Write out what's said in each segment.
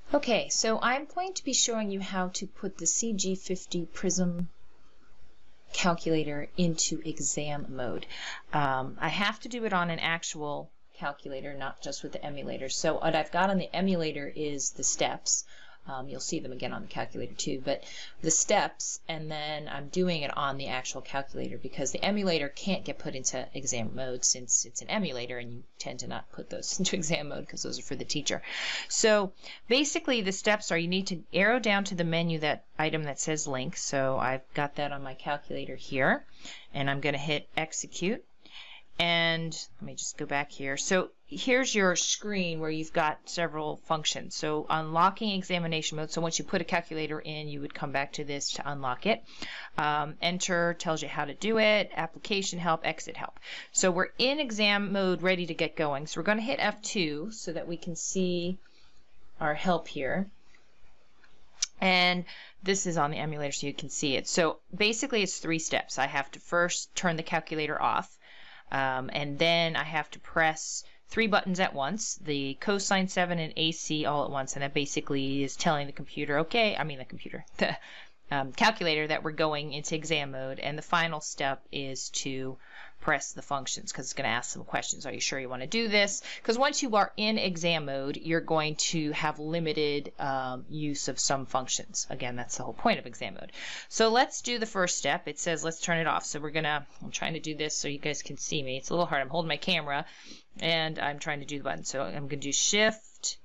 Okay, so I'm going to be showing you how to put the CG50 Prizm calculator into exam mode. I have to do it on an actual calculator, not just with the emulator. So what I've got on the emulator is the steps. You'll see them again on the calculator too, but the steps, and then I'm doing it on the actual calculator because the emulator can't get put into exam mode since it's an emulator and you tend to not put those into exam mode because those are for the teacher. So basically the steps are you need to arrow down to the menu, that item that says link. So I've got that on my calculator here, and I'm going to hit execute. And let me just go back here. So here's your screen where you've got several functions. So unlocking examination mode. So once you put a calculator in, you would come back to this to unlock it. Enter tells you how to do it. Application help, exit help. So we're in exam mode, ready to get going. So we're going to hit F2 so that we can see our help here. And this is on the emulator so you can see it. So basically it's 3 steps. I have to first turn the calculator off. And then I have to press 3 buttons at once, the cosine 7 and AC all at once, and that basically is telling the computer, the calculator that we're going into exam mode. And the final step is to press the functions because it's going to ask some questions. Are you sure you want to do this? Because once you are in exam mode, you're going to have limited use of some functions. Again, that's the whole point of exam mode. So let's do the first step. It says let's turn it off. So I'm trying to do this so you guys can see me. It's a little hard. I'm holding my camera and I'm trying to do the button. So I'm going to do shift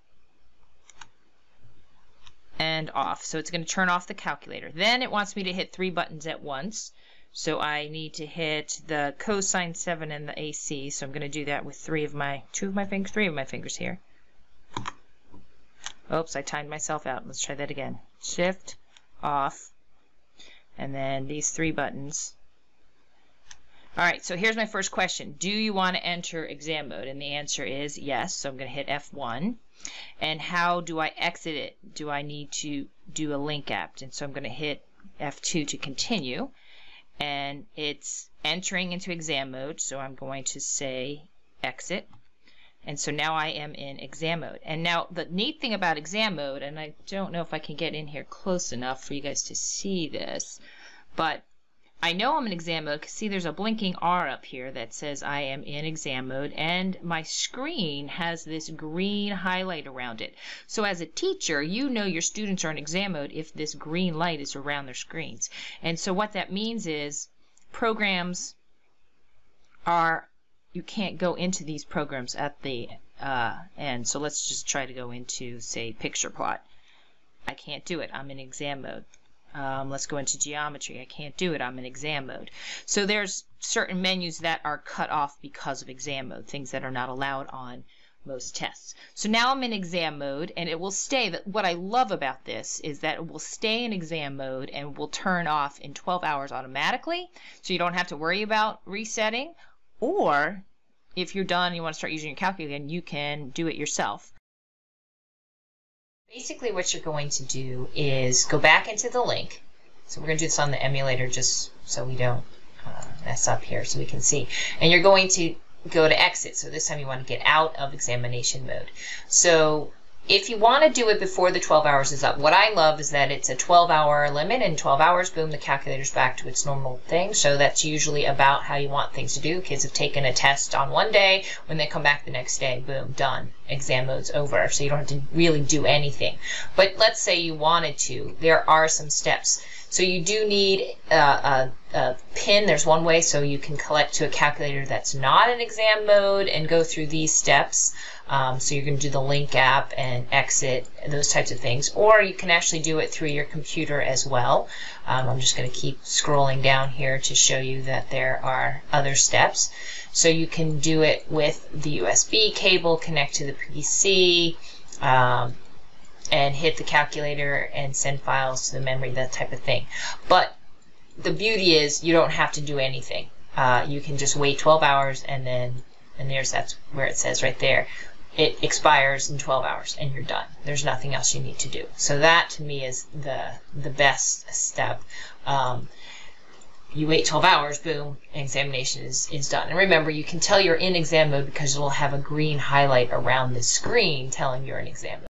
and off. So it's going to turn off the calculator. Then it wants me to hit 3 buttons at once. So I need to hit the cosine 7 and the AC. So I'm going to do that with 3 of my fingers here. Oops, I timed myself out. Let's try that again. Shift, off, and then these 3 buttons. All right, so here's my first question. Do you want to enter exam mode? And the answer is yes. So I'm going to hit F1. And how do I exit it? Do I need to do a link app? And so I'm going to hit F2 to continue. And it's entering into exam mode, so I'm going to say exit. And so now I am in exam mode. And now the neat thing about exam mode, and I don't know if I can get in here close enough for you guys to see this, but I know I'm in exam mode because see there's a blinking R up here that says I am in exam mode, and my screen has this green highlight around it. So as a teacher, you know your students are in exam mode if this green light is around their screens. And so what that means is programs you can't go into these programs at the end. So let's just try to go into, say, picture plot. I can't do it. I'm in exam mode. Let's go into geometry. I can't do it. I'm in exam mode. So there's certain menus that are cut off because of exam mode, things that are not allowed on most tests. So now I'm in exam mode, and it will stay. What I love about this is that it will stay in exam mode and will turn off in 12 hours automatically, so you don't have to worry about resetting. Or if you're done and you want to start using your calculator again, you can do it yourself. Basically what you're going to do is go back into the link. So we're going to do this on the emulator just so we don't mess up here so we can see. And you're going to go to exit. So this time you want to get out of examination mode. So if you want to do it before the 12 hours is up, what I love is that it's a 12-hour limit, and 12 hours, boom, the calculator's back to its normal thing. So that's usually about how you want things to do. Kids have taken a test on one day. When they come back the next day, boom, done. Exam mode's over. So you don't have to really do anything. But let's say you wanted to. There are some steps. So you do need a pin. There's one way, so you can collect to a calculator that's not in exam mode and go through these steps. So you're going to do the link app and exit, those types of things. Or you can actually do it through your computer as well. I'm just going to keep scrolling down here to show you that there are other steps. So you can do it with the USB cable, connect to the PC, and hit the calculator and send files to the memory, that type of thing. But the beauty is you don't have to do anything. You can just wait 12 hours and that's where it says right there. It expires in 12 hours and you're done. There's nothing else you need to do. So that to me is the best step. You wait 12 hours, boom, examination is done. And remember, you can tell you're in exam mode because it will have a green highlight around the screen telling you're in exam mode.